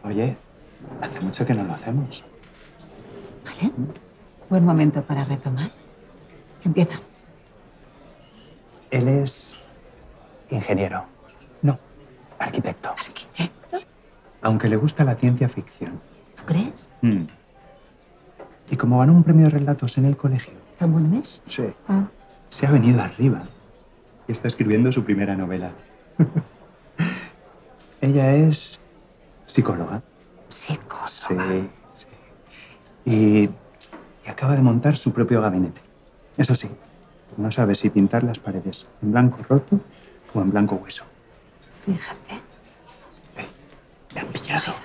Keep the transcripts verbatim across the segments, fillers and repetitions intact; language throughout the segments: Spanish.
Oye, hace mucho que no lo hacemos. ¿Vale? Buen momento para retomar. Empieza. Él es ingeniero. No, arquitecto. ¿Arquitecto? Sí. Aunque le gusta la ciencia ficción. ¿Tú crees? Mm. Y como ganó un premio de relatos en el colegio. ¿Tan bueno es? Sí. Ah. Se ha venido arriba y está escribiendo su primera novela. Ella es psicóloga. Psicóloga. Sí, sí. Y, y acaba de montar su propio gabinete. Eso sí, no sabe si pintar las paredes en blanco roto o en blanco hueso. Fíjate. Hey, me han pillado.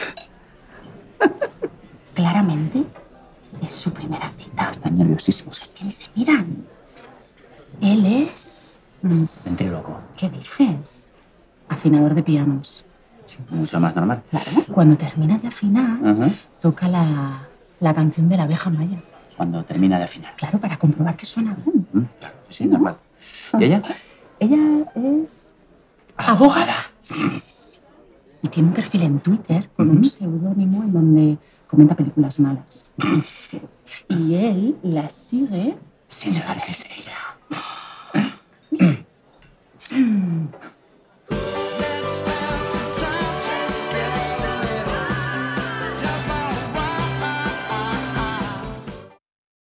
Claramente es su primera cita. Están nerviosísimos. Es que ni se miran. Él es... Ventríloco. ¿Qué dices? Afinador de pianos. Sí, es lo más normal. Claro. Cuando termina de afinar, Ajá. toca la, la canción de la abeja maya. Cuando termina de afinar. Claro, para comprobar que suena bien. Mm, claro, sí, normal. ¿Y ella? Ella es... abogada. Sí, sí, sí. Y tiene un perfil en Twitter con un seudónimo en donde comenta películas malas. Y él la sigue Sin saber que es ella.